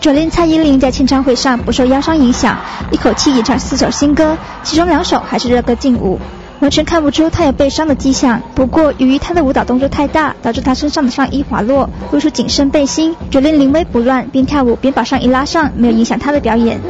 Jolin蔡依林在签唱会上不受腰伤影响，一口气演唱4首新歌，其中2首还是热歌劲舞，完全看不出她有被伤的迹象。不过，由于她的舞蹈动作太大，导致她身上的上衣滑落，露出紧身背心。Jolin临危不乱，边跳舞边把上衣拉上，没有影响她的表演。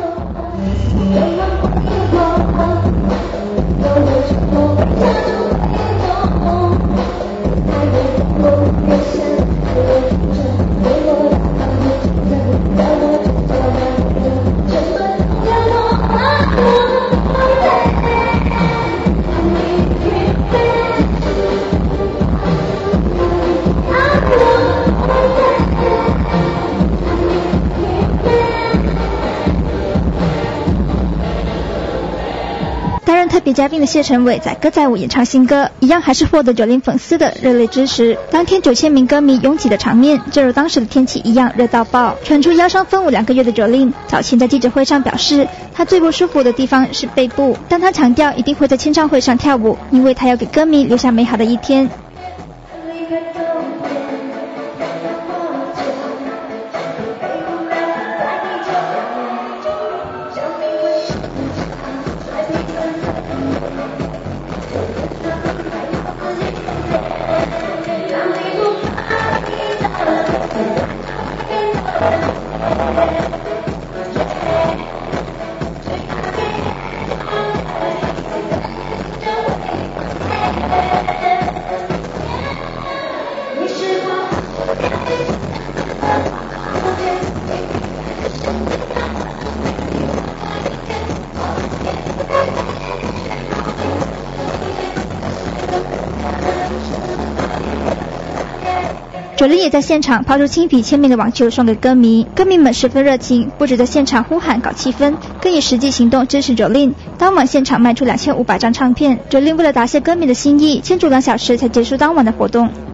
担任特别嘉宾的谢承伟载歌载舞演唱新歌，一样还是获得Jolin粉丝的热烈支持。当天9000名歌迷拥挤的场面，就如当时的天气一样热到爆。传出腰伤分舞2个月的Jolin，早前在记者会上表示，他最不舒服的地方是背部，但他强调一定会在签唱会上跳舞，因为他要给歌迷留下美好的一天。Jolin也在现场抛出亲笔签名的网球送给歌迷，歌迷们十分热情，不止在现场呼喊搞气氛，更以实际行动支持Jolin。当晚现场卖出2500张唱片，Jolin为了答谢歌迷的心意，签足2小时才结束当晚的活动。